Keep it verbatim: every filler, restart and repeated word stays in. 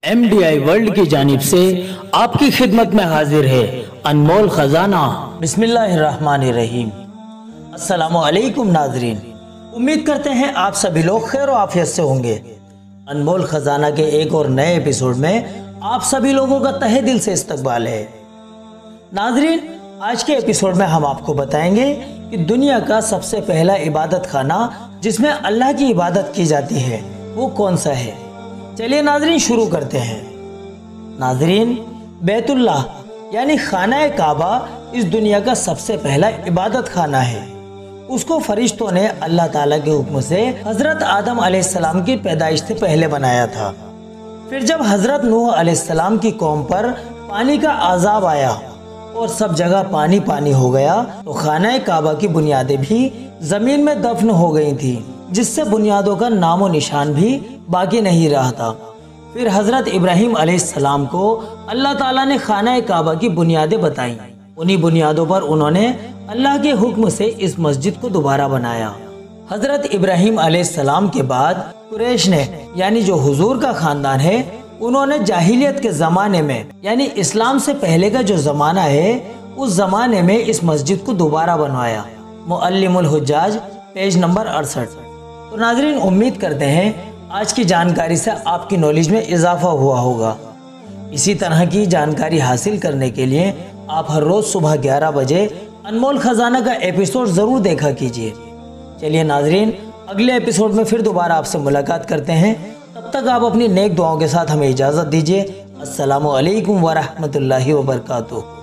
M D I world کی جانب سے آپ کی خدمت میں حاضر ہے انمول خزانہ۔ بسم اللہ الرحمن الرحیم۔ السلام علیکم ناظرین، امید کرتے ہیں آپ سبھی لوگ خیر و عافیت سے ہوں گے۔ انمول خزانہ کے ایک اور نئے ایپیسوڈ میں آپ سبھی لوگوں کا تہہ دل سے استقبال ہے۔ ناظرین، آج کے ایپیسوڈ میں ہم آپ کو بتائیں گے کہ دنیا کا سب سے پہلا عبادت خانہ جس میں اللہ کی عبادت کی جاتی ہے وہ کون سا ہے۔ چلیے ناظرین شروع کرتے ہیں۔ ناظرین، بیت اللہ یعنی خانہ کعبہ اس دنیا کا سب سے پہلا عبادت خانہ ہے۔ اس کو فرشتوں نے اللہ تعالیٰ کے حکم سے حضرت آدم علیہ السلام کی پیدائش سے پہلے بنایا تھا۔ پھر جب حضرت نوح علیہ السلام کی قوم پر پانی کا عذاب آیا اور سب جگہ پانی پانی ہو گیا تو خانہ کعبہ کی بنیادیں بھی زمین میں دفن ہو گئی تھی، جس سے بنیادوں کا نام و نشان بھی باقی نہیں رہا تھا۔ پھر حضرت ابراہیم علیہ السلام کو اللہ تعالیٰ نے خانہ کعبہ کی بنیادیں بتائیں۔ انہی بنیادوں پر انہوں نے اللہ کے حکم سے اس مسجد کو دوبارہ بنایا۔ حضرت ابراہیم علیہ السلام کے بعد قریش نے یعنی جو حضور کا خاندان ہے، انہوں نے جاہلیت کے زمانے میں یعنی اسلام سے پہلے کا جو زمانہ ہے اس زمانے میں اس مسجد کو دوبارہ بنوایا۔ معلم الحجاج پیج نمبر اڑسٹھ۔ تو ناظرین، امید کرتے ہیں آج کی جانکاری سے آپ کی نالج میں اضافہ ہوا ہوگا۔ اسی طرح کی جانکاری حاصل کرنے کے لیے آپ ہر روز صبح گیارہ بجے انمول خزانہ کا ایپیسوڈ ضرور دیکھا کیجیے۔ چلیے ناظرین، اگلے ایپیسوڈ میں پھر دوبارہ آپ سے ملاقات کرتے ہیں۔ تب تک آپ اپنی نیک دعاؤں کے ساتھ ہمیں اجازت دیجیے۔ السلام علیکم ورحمۃ اللہ وبرکاتہ۔